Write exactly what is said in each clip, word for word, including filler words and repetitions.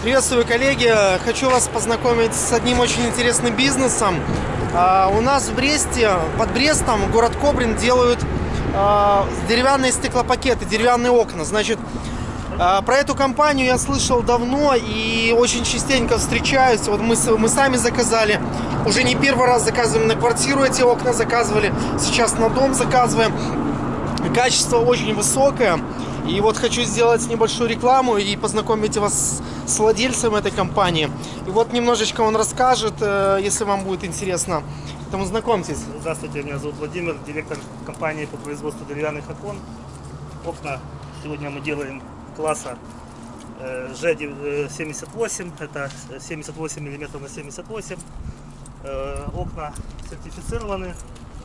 Приветствую, коллеги! Хочу вас познакомить с одним очень интересным бизнесом. У нас в Бресте, под Брестом, город Кобрин, делают деревянные стеклопакеты, деревянные окна. Значит, про эту компанию я слышал давно и очень частенько встречаюсь. Вот мы, мы сами заказали, уже не первый раз заказываем на квартиру эти окна, заказывали, сейчас на дом заказываем. Качество очень высокое. И вот хочу сделать небольшую рекламу и познакомить вас с владельцем этой компании. И вот немножечко он расскажет, если вам будет интересно. Поэтому знакомьтесь. Здравствуйте, меня зовут Владимир, директор компании по производству деревянных окон. Окна сегодня мы делаем класса жэ семьдесят восемь, это семьдесят восемь миллиметров на семьдесят восемь. Окна сертифицированы,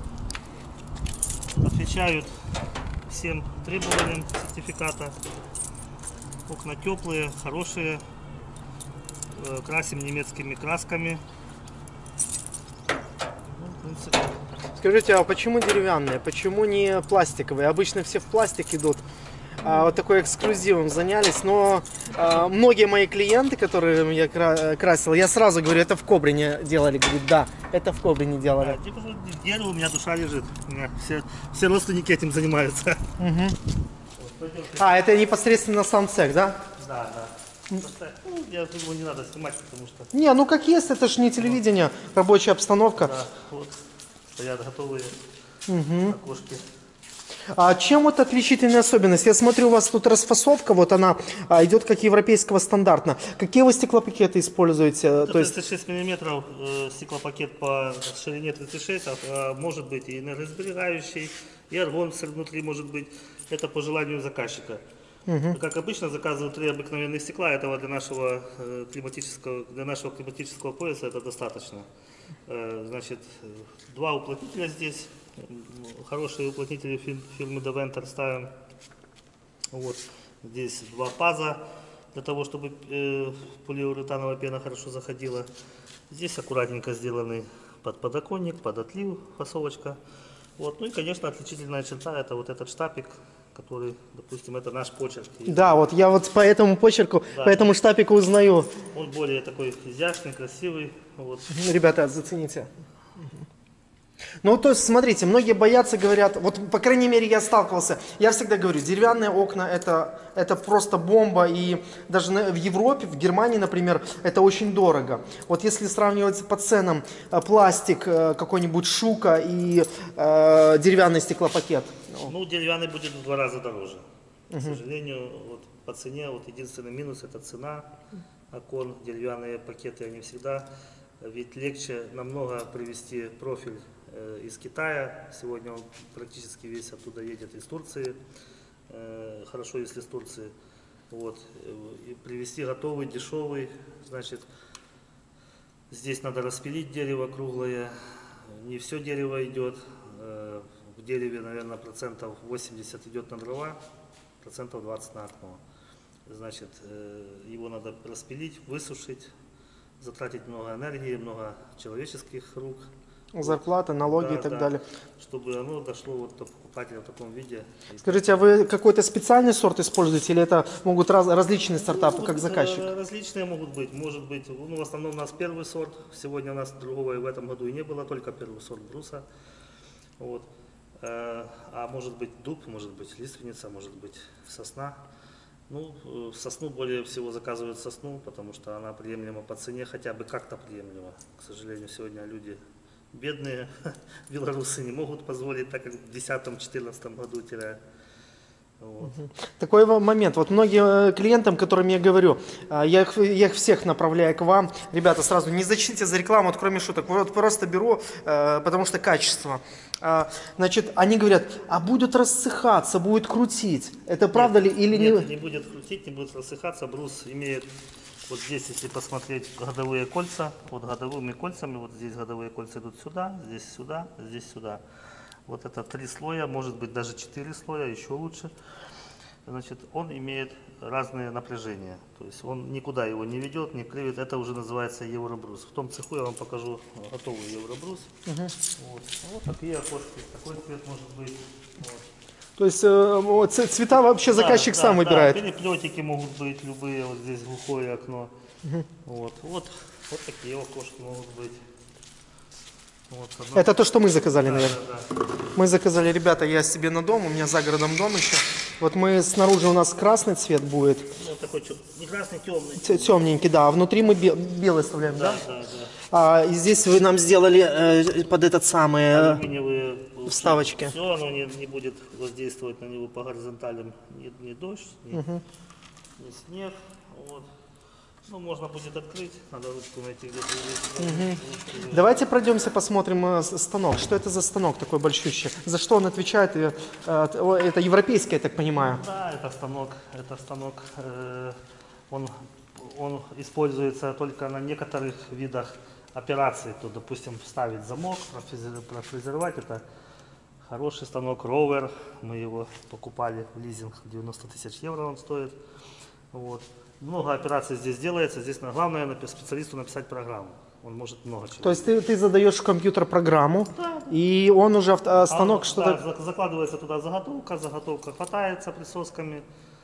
отвечают всем требованиям сертификата. Окна теплые, хорошие, красим немецкими красками. Ну, в принципе. Скажите, а почему деревянные, почему не пластиковые? Обычно все в пластик идут. А вот такой эксклюзивом занялись, но а, многие мои клиенты, которые я кра красил, я сразу говорю, это в Кобрине делали, говорит, да, это в Кобрине делали. Да, типа, дерево, у меня душа лежит, у меня все, все родственники этим занимаются. Угу. Вот, а, это непосредственно сам цех, да? Да, да. Просто, ну, я думаю, не надо снимать, потому что... Не, ну как есть, это же не телевидение, рабочая обстановка. Да, вот, стоят готовые угу. окошки. А чем вот отличительная особенность? Я смотрю, у вас тут расфасовка, вот она а, идет как европейского стандарта. Какие вы стеклопакеты используете? Это То есть... тридцать шесть миллиметров э, стеклопакет по ширине тридцать шесть, а, может быть и энергосберегающий, и аргон внутри может быть. Это по желанию заказчика. Угу. Как обычно заказывают три обыкновенных стекла, этого для нашего э, климатического, для нашего климатического пояса это достаточно. Э, значит, два уплотнителя здесь. Хорошие уплотнители фирмы Deventer ставим. Вот. Здесь два паза для того, чтобы э, полиуретановая пена хорошо заходила. Здесь аккуратненько сделанный под подоконник, под отлив фасовочка. Вот. Ну и, конечно, отличительная черта это вот этот штапик, который, допустим, это наш почерк. Да, вот я вот по этому почерку, да, по этому штапику узнаю. Он более такой изящный, красивый. Вот. Ребята, зацените. Ну, то есть, смотрите, многие боятся, говорят, вот, по крайней мере, я сталкивался, я всегда говорю, деревянные окна это, это просто бомба, и даже в Европе, в Германии, например, это очень дорого. Вот если сравнивать по ценам пластик, какой-нибудь Шука и э, деревянный стеклопакет. Ну, деревянный будет в два раза дороже. К угу. сожалению, вот по цене, вот единственный минус это цена окон, деревянные пакеты, они всегда, ведь легче намного привезти профиль из Китая. Сегодня он практически весь оттуда едет из Турции. Хорошо, если из Турции. Вот. И привезти готовый, дешевый. Значит, здесь надо распилить дерево круглое. Не все дерево идет. В дереве, наверное, процентов восемьдесят идет на дрова, процентов двадцать на окно. Значит, его надо распилить, высушить, затратить много энергии, много человеческих рук. Зарплата, налоги, да, и так да, далее. Чтобы оно дошло вот до покупателя в таком виде. Скажите, а вы какой-то специальный сорт используете или это могут раз, различные стартапы, ну, как заказчик? Различные могут быть. Может быть, ну, в основном у нас первый сорт. Сегодня у нас другого и в этом году и не было, только первый сорт бруса. Вот. А может быть дуб, может быть лиственница, может быть сосна. Ну, сосну более всего заказывают сосну, потому что она приемлема по цене, хотя бы как-то приемлема. К сожалению, сегодня люди бедные, белорусы, не могут позволить, так как в две тысячи десятом-две тысячи четырнадцатом году теряют. Вот. Такой момент. Вот многим клиентам, которым я говорю, я их, я их всех направляю к вам. Ребята, сразу не зачтите за рекламу, вот кроме шуток. Вот просто беру, потому что качество. Значит, они говорят, а будет рассыхаться, будет крутить. Это правда нет, ли или нет, не? не будет крутить, не будет рассыхаться. Брус имеет, вот здесь, если посмотреть, годовые кольца. Вот годовыми кольцами, вот здесь годовые кольца идут сюда, здесь сюда, здесь сюда. Вот это три слоя, может быть даже четыре слоя, еще лучше. Значит, он имеет разные напряжения. То есть он никуда его не ведет, не кривит. Это уже называется евробрус. В том цеху я вам покажу готовый евробрус. Угу. Вот. Вот такие окошки. Такой цвет может быть. Вот. То есть э, ц- цвета вообще заказчик Да, сам да, выбирает? Да, переплетики могут быть любые, вот здесь глухое окно. Вот, вот, вот такие окошки могут быть. Вот, одно- Это то, что мы заказали, да, наверное. да, да. Мы заказали, ребята, я себе на дом, у меня за городом дом еще. Вот мы снаружи у нас красный цвет будет, Ну, такой чё- не красный, темный. темненький, да, а внутри мы бе- белый оставляем, да? Да, да, да. А, и здесь вы нам сделали э, под этот самый... э, Алюминиевые вставочки. Все, оно не, не будет воздействовать на него по горизонталям. Ни, ни дождь, ни, ни снег. Вот. Ну, можно будет открыть, надо ручку найти где-то. Давайте пройдемся, посмотрим э, с- станок. Что это за станок такой большущий? За что он отвечает? И, э, т- о, это европейский, я так понимаю. Да, это станок. Это станок. э, он, он используется только на некоторых видах операций. То, допустим, вставить замок, профрезер- профрезеровать. Это хороший станок Rover. Мы его покупали в лизинг. девяносто тысяч евро он стоит. Вот. Много операций здесь делается. Здесь на- главное напи- специалисту написать программу. Он может много чего. То есть ты, ты задаешь в компьютер программу, и он уже, авто- а, станок А, что-то... да, за- закладывается туда заготовка, заготовка хватается присосками,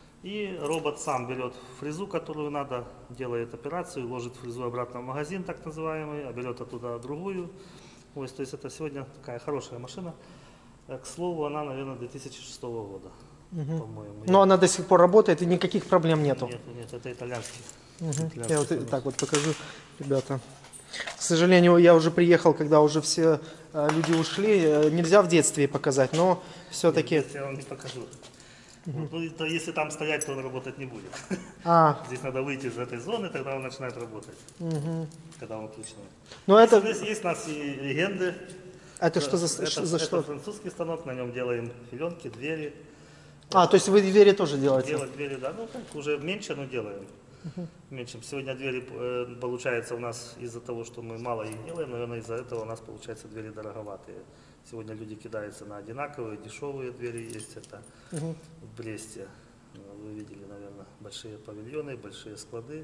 и робот сам берет фрезу, которую надо, делает операцию, ложит фрезу обратно в магазин, так называемый, а берет оттуда другую. Ой, то есть это сегодня такая хорошая машина. Э, К слову, она, наверное, две тысячи шестого года, по-моему. Но она до сих пор работает, и никаких проблем нету. Нет, нет, это итальянский. Я Итальянский вот и- станок. так вот покажу, ребята. К сожалению, я уже приехал, когда уже все э, люди ушли. Э, Нельзя в детстве показать, но все-таки... Здесь я вам не покажу. Вот, ну, это если там стоять, то он работать не будет. А, Здесь надо выйти из этой зоны, тогда он начинает работать, когда он включен. ну это, Здесь есть у нас и легенды. это что за, это, ш- за это что? французский станок, на нем делаем филенки, двери. А, то есть вы двери тоже делаете? Делать двери, да, ну как, уже меньше, но делаем. Меньше. Сегодня двери, э, получается, у нас из-за того, что мы мало их делаем, наверное, из-за этого у нас, получается, двери дороговатые. Сегодня люди кидаются на одинаковые, дешевые двери есть. Это в Бресте. Ну, вы видели, наверное, большие павильоны, большие склады.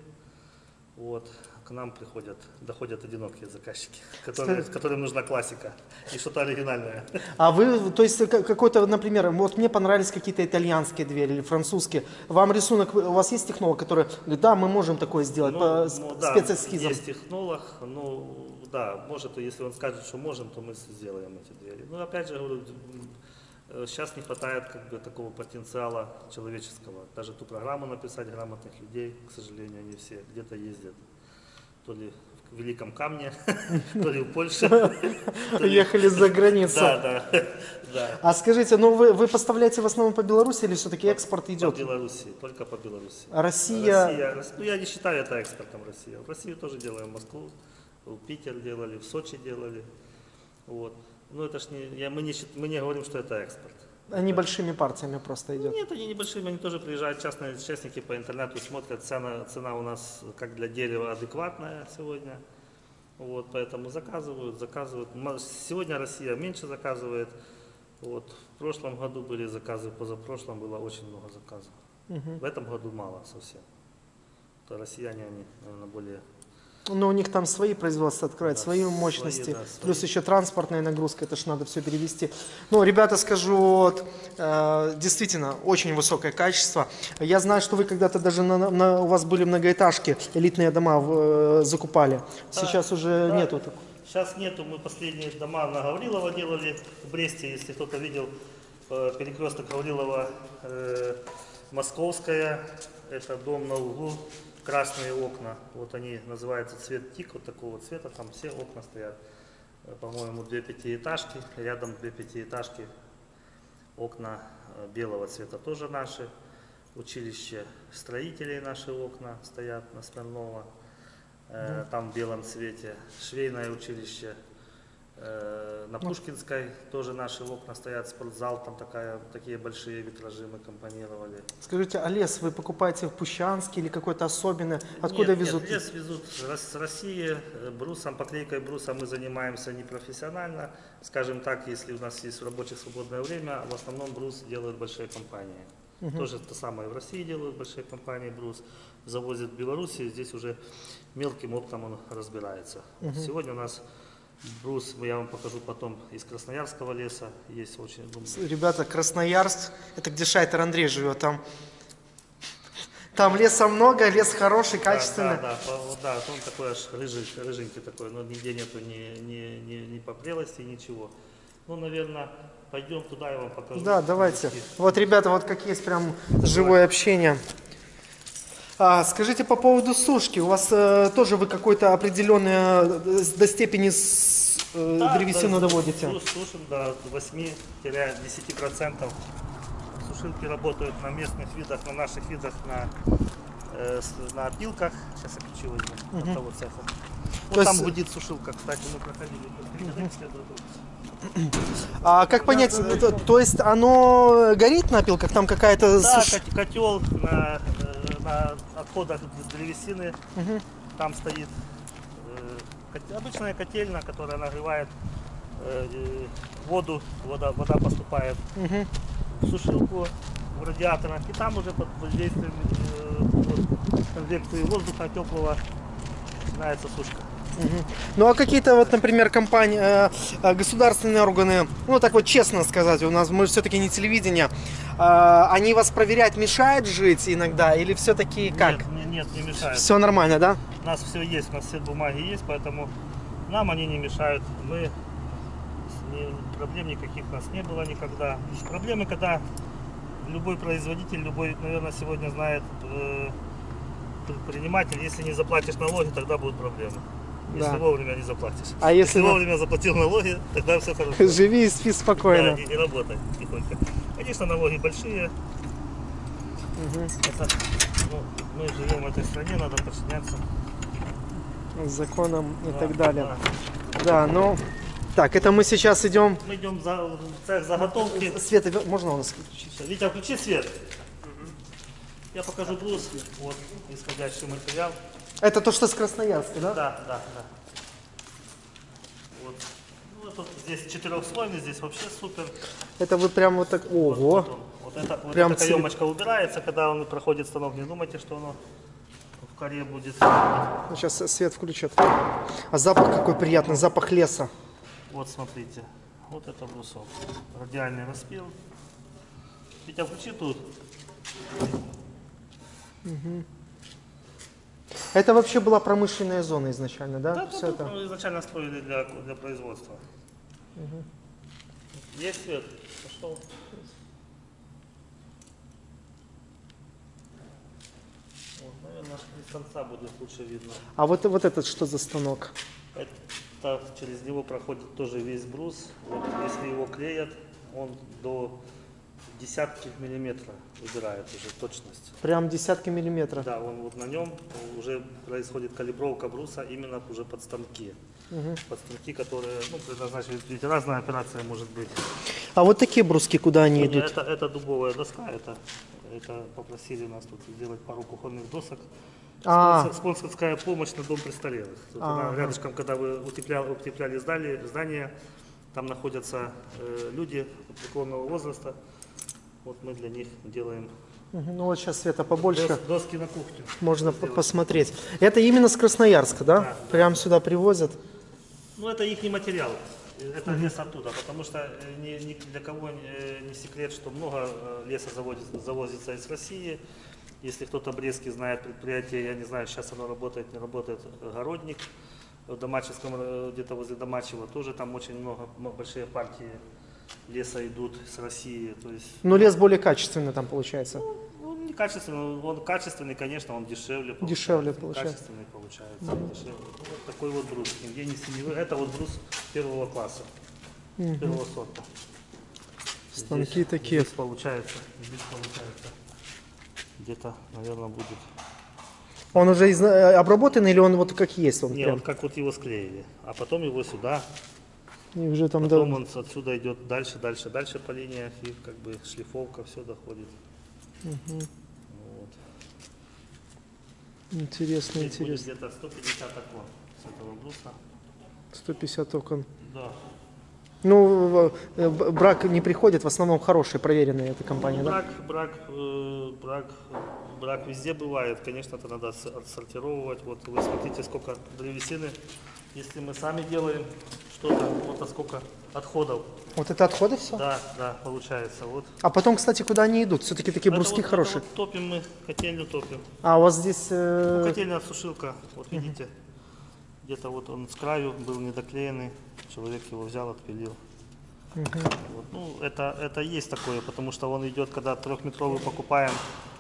Вот. К нам приходят, доходят одинокие заказчики, которые, которым нужна классика и что-то оригинальное. А вы, то есть к- какой-то, например, вот мне понравились какие-то итальянские двери или французские. Вам рисунок, у вас есть технолог, который говорит, да, мы можем такое сделать по с- ну, да, спецэскизам? есть технолог, ну да, может, если он скажет, что можем, то мы сделаем эти двери. Ну, опять же, говорю, м, сейчас не хватает как бы такого потенциала человеческого. Даже ту программу написать грамотных людей, к сожалению, они все где-то ездят. То ли в Великом Камне, то ли в Польше. то ли- Ехали за границу. Да, да, да. А скажите, ну вы, вы поставляете в основном по Беларуси или все-таки экспорт По идет? Беларуси, только по Беларуси. Россия, Россия, Рос- ну я не считаю это экспортом России. В Россию тоже делаем, в Москву, в Питер делали, в Сочи делали. Вот. Ну это ж не, я, мы, не, счит- мы не говорим, что это экспорт. они большими партиями просто идет. Нет, они небольшие, они тоже приезжают, частные частники по интернету смотрят, цена, цена у нас как для дерева адекватная сегодня. Вот, поэтому заказывают, заказывают. М- Сегодня Россия меньше заказывает. Вот, в прошлом году были заказы, позапрошлом было очень много заказов. В этом году мало совсем. То россияне, они, наверное, более... Но у них там свои производства открывают, Да, свои свои, мощности, да, свои. плюс еще транспортная нагрузка, это ж надо все перевести. Ну, ребята, скажу, вот, э, действительно, очень высокое качество. Я знаю, что вы когда-то даже на, на- у вас были многоэтажки, элитные дома в- э, закупали. Сейчас уже Да. нету такого. Сейчас нету, мы последние дома на Гаврилова делали в Бресте, если кто-то видел, э, перекресток Гаврилова, э, Московская, это дом на углу, красные окна, вот они называются цвет тик, вот такого цвета, там все окна стоят, Э, по-моему, две пятиэтажки, рядом две пятиэтажки, окна э, белого цвета тоже наши, училище строителей наши окна стоят на Смирнова. Э, Там в белом цвете. Швейное училище э, на Пушкинской тоже наши окна стоят, спортзал, там такая, такие большие витражи мы компонировали. Скажите, а лес вы покупаете в Пущанске или какой-то особенный? Откуда Нет, везут? Нет, лес везут с России, э, брусом, поклейкой бруса мы занимаемся непрофессионально. Скажем так, если у нас есть в рабочее свободное время, в основном брус делают большие компании. Тоже то самое в России делают большие компании брус, завозят в Беларуси, здесь уже мелким оптом он разбирается. Вот сегодня у нас Брус я вам покажу потом из красноярского леса. Есть очень... Ребята, Красноярск, это где Шайтер Андрей живет, там, там леса много, лес хороший, качественный. Да, да, да, да, он такой аж рыжий, рыженький такой, но нигде нету ни, ни, ни, ни попрелости, ничего. Ну, наверное, пойдем туда, я вам покажу. Да, давайте. Вот, ребята, вот как есть прям живое общение. А, скажите по поводу сушки. У вас э, тоже вы какой-то определенный э, до степени с, э, да, древесину да, доводите? Сушим до восьми-десяти процентов. Сушилки работают на местных видах, на наших видах, на, э, на опилках. Сейчас я ключи возьму от того цеха. Вот То там есть... гудит сушилка, кстати, мы проходили. А как понять, то, то есть оно горит на опилках, там какая-то... Да, суш... котел на, на отходах древесины, угу. Там стоит э, обычная котельная, которая нагревает э, воду, вода, вода поступает угу. в сушилку, в радиаторах, и там уже под воздействием э, конвекции воздуха теплого начинается сушка. Угу. Ну а какие-то вот, например, компании, э, государственные органы, ну так вот честно сказать, у нас мы все-таки не телевидение, э, они вас проверять мешают жить иногда или все-таки как? Нет, нет, не мешают. Все нормально, да? У нас все есть, у нас все бумаги есть, поэтому нам они не мешают. Мы не, проблем никаких у нас не было никогда. Проблемы, когда любой производитель, любой, наверное, сегодня знает э, предприниматель, если не заплатишь налоги, тогда будут проблемы. Если да. вовремя не заплатишь. А если, если вовремя заплатил налоги, тогда все хорошо. Живи и спи спокойно. Да, и, и работай тихонько. Конечно, налоги большие. Угу. Это, ну, мы живем в этой стране, надо подчиняться с законом и да, так далее. Да. да, ну... Так, это мы сейчас идем... Мы идем за, в цех заготовки. Света, можно у нас включить? Витя, включи свет. Угу. Я покажу брус. Вот, исходящий материал. Это то, что с Красноярска, да? Да, да, да. Вот. Ну, это здесь четырехслойный, здесь вообще супер. Это вы прям вот так... Ого! Вот, вот, вот, это, вот прям эта каемочка убирается, когда он проходит станок. Не думайте, что оно в коре будет. Сейчас свет включат. А запах какой приятный, запах леса. Вот смотрите, вот это брусок. Радиальный распил. Витя, включи тут. Угу. Это вообще была промышленная зона изначально, да? Да, Все это это... изначально строили для, для производства. Угу. Есть свет? Пошел. Вот, наверное, с конца будет лучше видно. А вот, вот этот что за станок? Это через него проходит тоже весь брус. Вот, если его клеят, он до десятки миллиметров убирает уже точность. Прям десятки миллиметров? Да, он вот на нем уже происходит калибровка бруса именно уже под станки. Угу. Под станки, которые, ну, предназначены, ведь разная операция может быть. А вот такие бруски, куда они идут? Это, это дубовая доска, это, это попросили нас тут сделать пару кухонных досок. А. Спонсорская помощь на дом престарелых. Тут она, рядышком, когда вы утепляли, утепляли здание, здание, там находятся э, люди преклонного возраста. Вот мы для них делаем. Ну вот сейчас света побольше. Дос, доски на кухню. Можно посмотреть. Это именно с Красноярска, да? Да. Прям да. Сюда привозят? Ну это их не материал. Это лес оттуда, потому что ни, ни для кого не, не секрет, что много леса завозится, завозится из России. Если кто-то Брестский знает предприятие, я не знаю, сейчас оно работает, не работает, Городник в Домачевском, где-то возле Домачева, тоже там очень много, большие партии леса идут с России. То есть, но лес более качественный там получается? Ну, он не качественный, он качественный, конечно, он дешевле получается. Дешевле получается. Качественный получается, mm-hmm. дешевле. Вот такой вот брус, нигде не синевый. Это вот брус первого класса, mm-hmm. первого сорта. Станки здесь, такие. Здесь получается, здесь получается. Где-то, наверное, будет. Он уже из... обработан или он вот как есть? Он Нет, прям... он как вот его склеили, а потом его сюда. И уже там потом до... он отсюда идет дальше, дальше, дальше по линиях, и как бы шлифовка, все доходит. Угу. Вот. Интересно, здесь интересно. Где-то сто пятьдесят окон с этого бруса. сто пятьдесят окон. Да. Ну, брак не приходит, в основном хорошие, проверенные эта компания, ну, брак, да? Брак, э, брак брак везде бывает, конечно, это надо отс- отсортировывать. Вот вы смотрите, сколько древесины, если мы сами делаем что-то, вот а сколько отходов. Вот это отходы все? Да, да, получается. Вот. А потом, кстати, куда они идут? Все-таки такие Это бруски вот, хорошие. это вот топим мы, котельную топим. А у вас здесь... э, Ну, котельная сушилка, вот видите, где-то вот он с краю был недоклеенный, человек его взял, отпилил. Вот, ну, это, это есть такое, потому что он идет, когда трехметровый покупаем,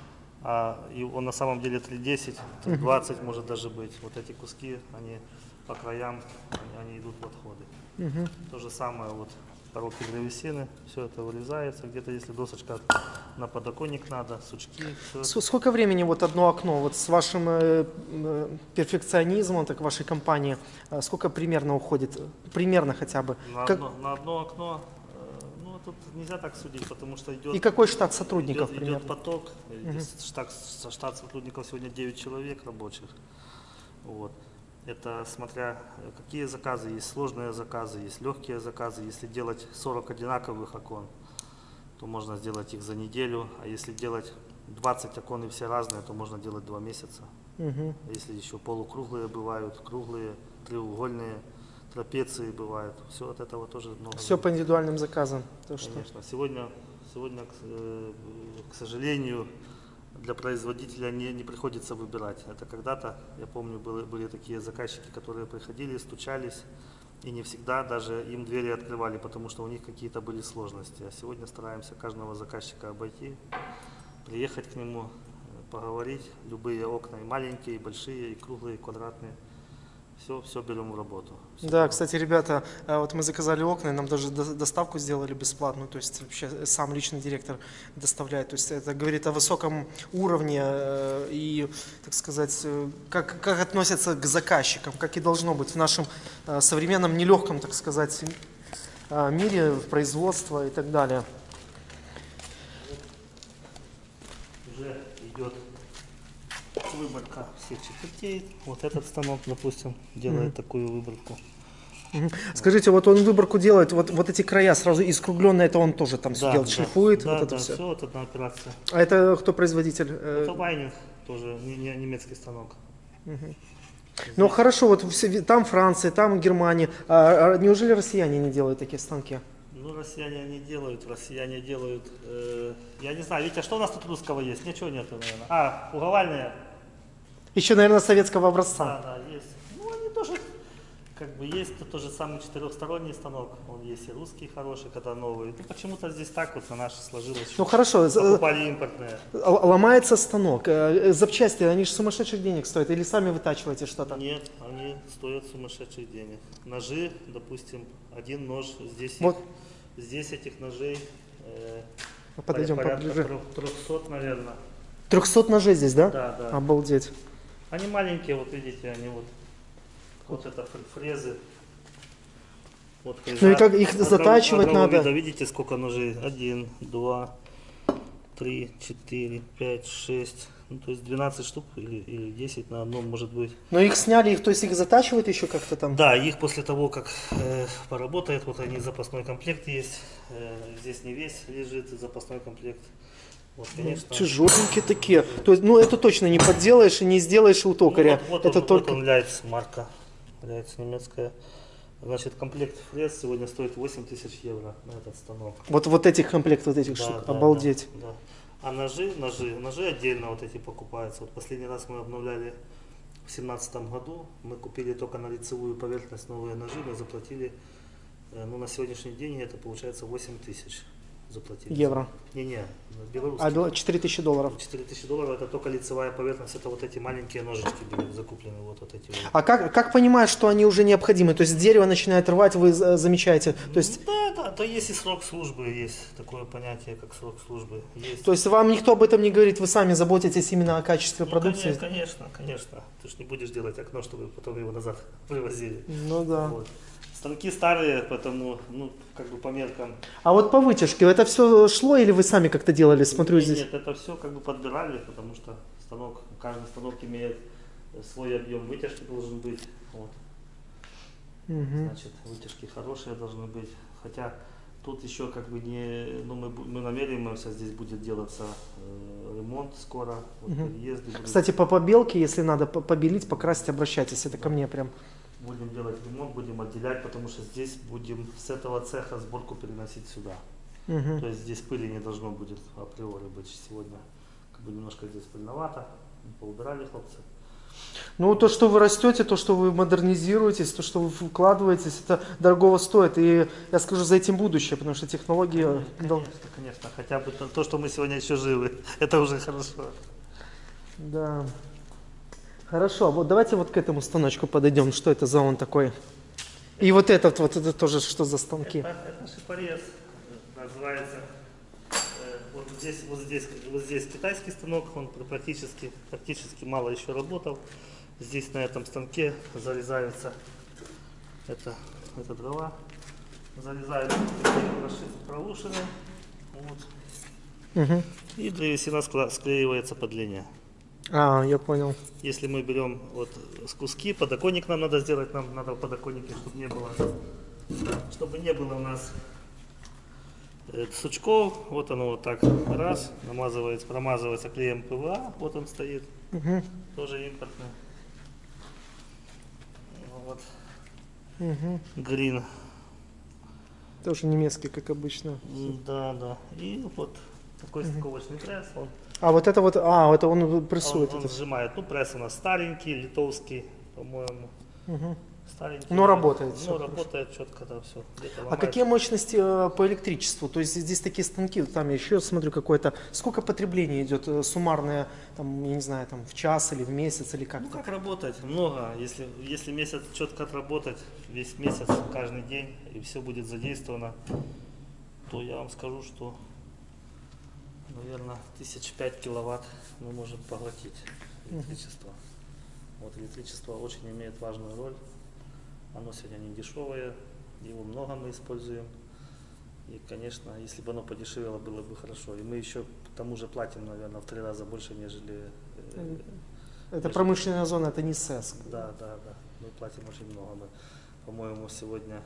а и он на самом деле три десять, три двадцать может даже быть. Вот эти куски, они по краям, они, они идут в отходы. То же самое, вот коробки древесины, все это вырезается, где-то если досочка на подоконник надо, сучки, все. с- Сколько времени вот одно окно, вот с вашим э, э, перфекционизмом, так вашей компании, э, сколько примерно уходит? Примерно хотя бы. На, Как- одно, на одно окно, э, ну тут нельзя так судить, потому что идет... И какой штат сотрудников идет, примерно? идет поток, здесь штат, штат сотрудников сегодня девять человек рабочих. Вот. Это смотря э, какие заказы, есть сложные заказы, есть легкие заказы. Если делать сорок одинаковых окон, то можно сделать их за неделю, а если делать двадцать окон и все разные, то можно делать два месяца. Мгм. А если еще полукруглые бывают, круглые, треугольные, трапеции бывают, все от этого тоже много. Все по индивидуальным заказам. То, что... Конечно. Сегодня, сегодня к, э, к сожалению, для производителя не, не приходится выбирать. Это когда-то, я помню, были, были такие заказчики, которые приходили, стучались, и не всегда даже им двери открывали, потому что у них какие-то были сложности. А сегодня стараемся каждого заказчика обойти, приехать к нему, э, поговорить. Любые окна, и маленькие, и большие, и круглые, и квадратные. Все, все берем в работу. Всё Да, берем. кстати, ребята, а вот мы заказали окна, и нам даже до- доставку сделали бесплатную, то есть вообще сам личный директор доставляет. То есть это говорит о высоком уровне э, и, так сказать, э, как, как относятся к заказчикам, как и должно быть в нашем э, современном нелегком, так сказать, э, мире производства и так далее. Уже идет выборка всех четвертей. Вот этот станок, допустим, делает такую выборку. Мгм. Скажите, вот он выборку делает, вот, вот эти края сразу искругленные, это он тоже там все делает, шлифует, да, вот это да, все. все, вот одна операция. А это кто производитель? Э, Это Вайнинг, тоже не- не- немецкий станок. Ну хорошо, вот все- там Франция, там Германия. А, а неужели россияне не делают такие станки? Ну, россияне не делают, россияне делают, э, я не знаю, Витя, что у нас тут русского есть? Ничего нету, наверное. А, уговальные? Еще, наверное, советского образца. Да, да, есть. Ну, они тоже, как бы, есть тот же самый четырехсторонний станок, он есть и русский хороший, когда новый. Ну, почему-то здесь так вот на наш сложилось. Ну хорошо, з- Покупали импортные. л- ломается станок. Э, э, Запчасти, они же сумасшедших денег стоят. Или сами вытачиваете что-то? Нет, они стоят сумасшедших денег. Ножи, допустим, один нож, здесь, Вот. их- здесь этих ножей э, Подойдем порядка поближе. трехсот, наверное. трехсот ножей здесь, да? Да, да. Обалдеть. Они маленькие, вот видите, они вот, вот это фр- фрезы. Вот Ну и как их одного- затачивать одного надо? вида, видите, сколько ножей? Один, два, три, четыре, пять, шесть. Ну, то есть двенадцать штук или, или десять на одном может быть. Но их сняли, их, то есть их затачивают еще как-то там? Да, их после того, как э, поработает, вот они запасной комплект есть. Э, здесь не весь лежит запасной комплект. Вот, конечно. Тяжеленькие такие. То есть, ну это точно не подделаешь и не сделаешь у Ну, токаря. вот, вот это он, только... вот он Лайц, марка. Лайц немецкая. Значит, комплект фрез сегодня стоит восемь тысяч евро на этот станок. Вот, вот этих комплект, вот этих Да, штук. да, Обалдеть. да, да. А ножи, ножи, ножи отдельно вот эти покупаются. Вот последний раз мы обновляли в семнадцатом году. Мы купили только на лицевую поверхность новые ножи. Мы заплатили, э, ну на сегодняшний день это получается восемь тысяч заплатили. Евро. Не-не, белорусских. А бел- четыре тысячи долларов. четыре тысячи долларов это только лицевая поверхность. Это вот эти маленькие ножички были закуплены. Вот, вот эти вот. А как, как понимаешь, что они уже необходимы? То есть дерево начинает рвать, вы за- замечаете. То есть, Да, да, то есть и срок службы, есть такое понятие, как срок службы. Есть. то есть вам никто об этом не говорит, вы сами заботитесь именно о качестве Ну, продукции? конечно, конечно, конечно. Ты же не будешь делать окно, чтобы потом его назад привозили. Ну да. Вот. Станки старые, поэтому, ну, как бы по меркам. А вот по вытяжке, это все шло или вы сами как-то делали? Смотрю Нет, здесь. нет, это все как бы подбирали, потому что станок, каждый станок имеет свой объем вытяжки должен быть. Вот. Мгм. Значит, вытяжки хорошие должны быть. Хотя Тут еще как бы не, ну мы, бу- мы намереваемся, здесь будет делаться э, ремонт скоро, вот переезды будут. Кстати, по побелке, если надо по- побелить, покрасить, обращайтесь. Это ко мне прям. Будем делать ремонт, будем отделять, потому что здесь будем с этого цеха сборку переносить сюда. Мгм. То есть здесь пыли не должно будет априори быть сегодня. Как бы немножко здесь пыльновато, поубирали хлопцы. Ну, то, что вы растете, то, что вы модернизируетесь, то, что вы вкладываетесь, это дорогого стоит. И я скажу, за этим будущее, потому что технологии... дол- Конечно, конечно. Хотя бы то, то, что мы сегодня еще живы, это уже хорошо. Да. Хорошо, вот давайте вот к этому станочку подойдем. Что это за он такой? И вот этот вот, это тоже что за станки? Это, это шипорез, называется. Э, вот здесь, вот здесь, вот здесь китайский станок, он практически, практически мало еще работал. Здесь на этом станке зарезается это, это дрова, зарезаются проушины, вот, Мгм. и древесина скла- склеивается по длине. А, я понял. Если мы берем вот с куски, подоконник нам надо сделать, нам надо подоконники, чтобы не было, чтобы не было у нас э, сучков. Вот оно вот так раз, намазывается, промазывается клеем ПВА, вот он стоит, Мгм. тоже импортный. Вот, Мгм. грин. Тоже немецкий, как обычно. М, Да, да. И вот такой стыковочный пресс, он, А вот это вот, а, это он он, прессует. он это. сжимает. Ну, пресс у нас старенький, литовский, по-моему. Мгм. Старенький. Но работает всё Ну, хорошо. работает четко, да, все. А какие мощности э, по электричеству? То есть здесь такие станки, там я еще смотрю какое-то. Сколько потребления идет э, суммарное, там, я не знаю, там в час или в месяц или Ну, как-то? как работать? Много. Если, если месяц четко отработать, весь месяц, каждый день, и все будет задействовано, то я вам скажу, что, наверное, тысяч пять киловатт мы можем поглотить электричество. Вот электричество очень имеет важную роль. Оно сегодня не дешевое, его много мы используем. И, конечно, если бы оно подешевело, было бы хорошо. И мы еще к тому же платим, наверное, в три раза больше, нежели... э, Это промышленная зона, это не СЭС. Да, да, да. Мы платим очень много. Мы, по-моему, сегодня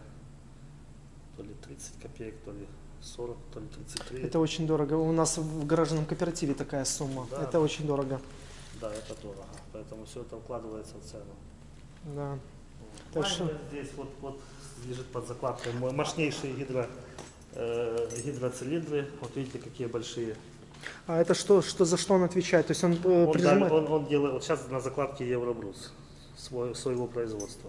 то ли тридцать копеек, то ли сорок, то ли тридцать три. Это очень дорого. У нас в гаражном кооперативе такая сумма. Да, Это да. очень дорого. Да, это дорого. Поэтому все это укладывается в цену. Да. Так Лайнер что- здесь вот, вот лежит под закладкой мой мощнейшие гидро, э, гидроцилиндры. Вот видите, какие большие. А это что, что за что он отвечает? То есть он, э, Он, прижимает? дал- он, он делает, вот сейчас на закладке Евробрус свой, своего производства.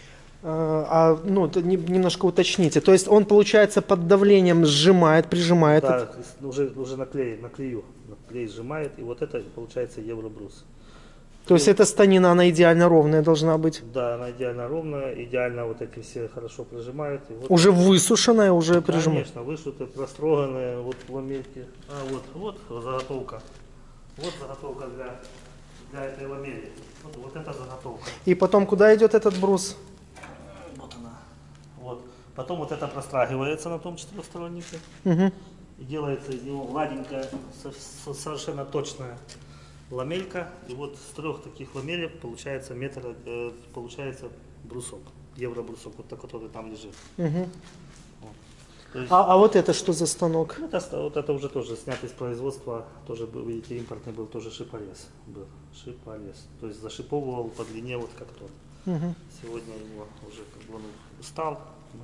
А, а, ну, это не- немножко уточните. То есть он, получается, под давлением сжимает, прижимает. Да, то есть уже, уже на клей, на клею, на клей сжимает, и вот это получается Евробрус. То есть эта станина, она идеально ровная должна быть. Да, она идеально ровная, идеально вот эти все хорошо прижимают. И вот, Уже высушенная, уже прижимает. конечно, вышиты, простроганные, вот ламельки. А вот, вот заготовка. Вот заготовка для, для этой ламели. Вот, вот эта заготовка. И потом куда идет этот брус? Вот она. Вот. Потом вот это прострагивается на том четырехстороннике. Мгм. И делается из него гладенькая, со- со- совершенно точная ламелька. И вот с трех таких ламелек получается метр, э, получается брусок, евробрусок, вот такой, который там лежит. Мгм. Вот. То есть, А, а вот это что за станок? ну, это, ста- вот это уже тоже снято из производства, тоже был, видите, импортный был, тоже шипорез был, шипорез. То есть зашиповывал по длине вот как тот. Мгм. Сегодня его уже как бы он устал. Мы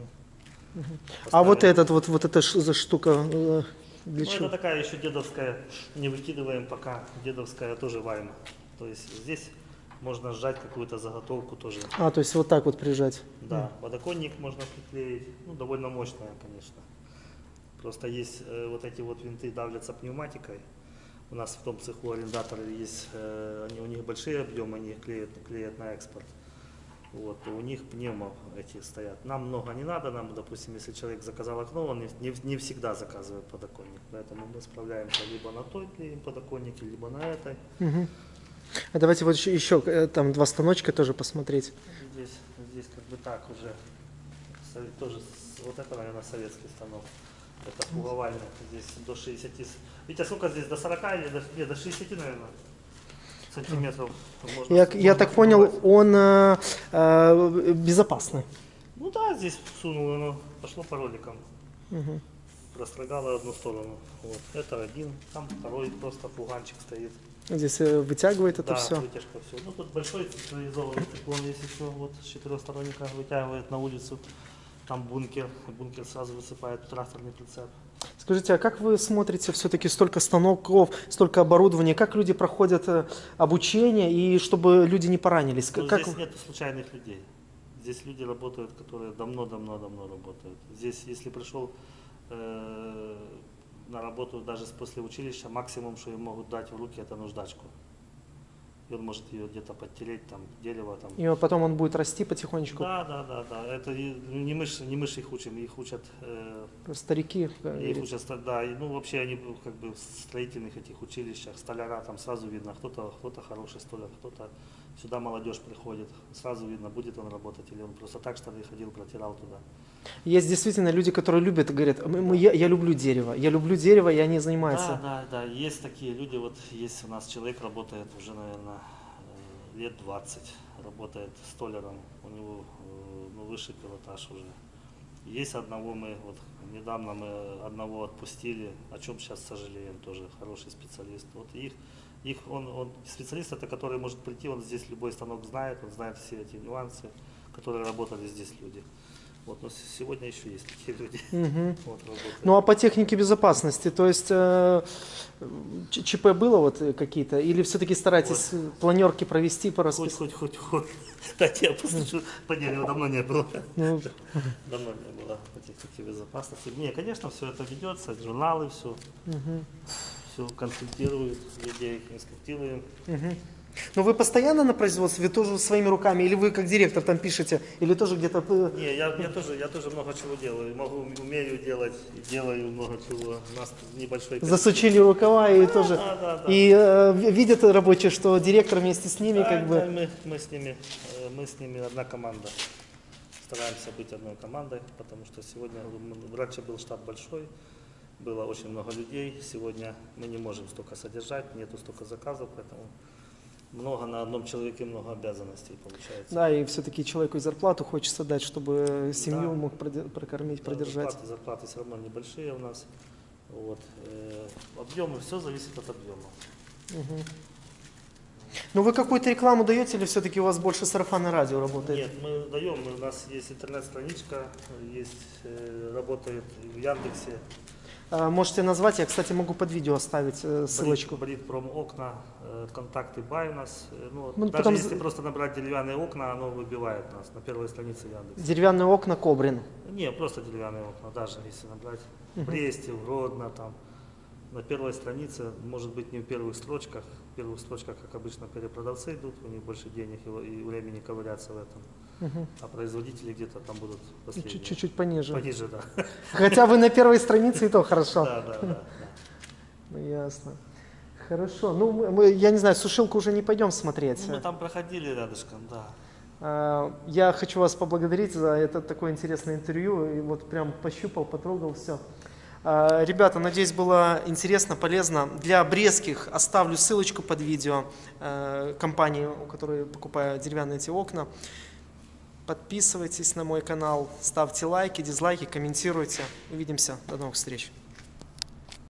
А вот поставили. этот вот, вот эта ш- за штука э, для Ну, чего? это такая еще дедовская, не выкидываем пока, дедовская тоже вайна. То есть здесь можно сжать какую-то заготовку тоже. А, то есть вот так вот прижать. Да, подоконник можно приклеить, ну довольно мощная, конечно. Просто есть э, вот эти вот винты давлятся пневматикой. У нас в том цеху арендаторы есть, э, они, у них большие объемы, они их клеят, клеят на экспорт. Вот, и у них пневмо эти стоят. Нам много не надо, нам, допустим, если человек заказал окно, он не, не, не всегда заказывает подоконник. Поэтому мы справляемся либо на той клеим подоконнике, либо на этой. Мгм. А давайте вот еще, еще э, там два станочка тоже посмотреть. Здесь, здесь как бы так уже, сове- тоже, с- вот это, наверное, советский станок. Это пуговальный, здесь до шестидесяти. с- Витя, сколько здесь, до сорока или до, нет, до шестидесяти, наверное, сантиметров? Можно, Я, можно я так понял, пуговать. он э, э, безопасный. Ну да, здесь сунул, оно пошло по роликам. Угу. Прострогало одну сторону. Вот. Это один, там второй просто фуганчик стоит. Здесь вытягивает это да, все? вытяжка все. Ну тут большой централизованный циклон, если что, вот с четырехсторонника вытягивает на улицу. Там бункер, бункер сразу высыпает тракторный прицеп. Скажите, а как вы смотрите все-таки столько станков, столько оборудования, как люди проходят обучение и чтобы люди не поранились? Ну, как... Здесь нет случайных людей. Здесь люди работают, которые давно-давно-давно работают. Здесь, если пришел э, на работу даже после училища, максимум, что им могут дать в руки, это наждачку. И он может ее где-то подтереть, там, дерево. Там. И потом он будет расти потихонечку? Да, да, да, да. Это не мы, не мы их учим, их учат... Э, старики. Их учат, да. И, ну, вообще они как бы в строительных этих училищах, столяра, там сразу видно, кто-то кто-то хороший столяр, кто-то... Сюда молодежь приходит, сразу видно, будет он работать или он просто так штаны ходил, протирал туда. Есть действительно люди, которые любят и говорят, мы, мы, я, я люблю дерево, я люблю дерево, и они занимаются. Да, да, да, есть такие люди, вот есть у нас человек работает уже, наверное, лет двадцать, работает столяром, у него ну, высший пилотаж уже. Есть одного мы, вот недавно мы одного отпустили, о чем сейчас сожалеем, тоже хороший специалист. Вот их, их он, он специалист, это который может прийти, он здесь любой станок знает, он знает все эти нюансы, которые работали здесь люди. Вот, но сегодня еще есть такие люди. Угу. Вот, ну а по технике безопасности, то есть э, ЧП было вот какие-то, или все-таки стараетесь вот. планерки провести по расписанию? Хоть, хоть, хоть, хоть. Кстати, я послушаю, по дереву давно не было. Ну. Давно не было по технике безопасности. Не, конечно, все это ведется, журналы, все. Угу. Все консультируют людей, инспектируем. Угу. Но вы постоянно на производстве, вы тоже своими руками, или вы как директор там пишете, или тоже где-то... Не, я, я, тоже, я тоже много чего делаю, могу, умею делать, делаю много чего. У нас небольшой... Засучили рукава и да, тоже... Да, да, да. И э, видят рабочие, что директор вместе с ними да, как бы... Да, мы, мы, с ними, мы с ними одна команда. Стараемся быть одной командой, потому что сегодня, раньше был штат большой, было очень много людей, сегодня мы не можем столько содержать, нету столько заказов, поэтому... Много на одном человеке, много обязанностей получается. Да, и все-таки человеку и зарплату хочется дать, чтобы семью да. мог прокормить, да, продержать. Зарплаты, зарплаты все равно небольшие у нас. Вот. Э, объемы, все зависит от объема. Угу. Ну вы какую-то рекламу даете или все-таки у вас больше сарафанное радио работает? Нет, мы даем, у нас есть интернет-страничка, есть, э, работает в Яндексе. Можете назвать, я, кстати, могу под видео оставить э, ссылочку. Бритпром окна, э, контакты бай у нас. Ну, ну, даже потом... если просто набрать деревянные окна, оно выбивает нас на первой странице Яндекса. Деревянные окна Кобрин? Не, просто деревянные окна, даже если набрать в Бресте, в Гродно, там. На первой странице, может быть, не в первых строчках. В первых строчках, как обычно, перепродавцы идут, у них больше денег и времени ковыряться в этом. Угу. А производители где-то там будут последние. Чуть-чуть пониже. Пониже, да. Хотя бы на первой странице и то хорошо. Да, да, да. Ну, ясно. Хорошо. Ну, мы, я не знаю, сушилку уже не пойдем смотреть. Ну, мы там проходили рядышком, да. Я хочу вас поблагодарить за это такое интересное интервью. И вот прям пощупал, потрогал, все. Ребята, надеюсь, было интересно, полезно. Для брестских оставлю ссылочку под видео компании, у которой покупаю деревянные эти окна. Подписывайтесь на мой канал, ставьте лайки, дизлайки, комментируйте. Увидимся. До новых встреч.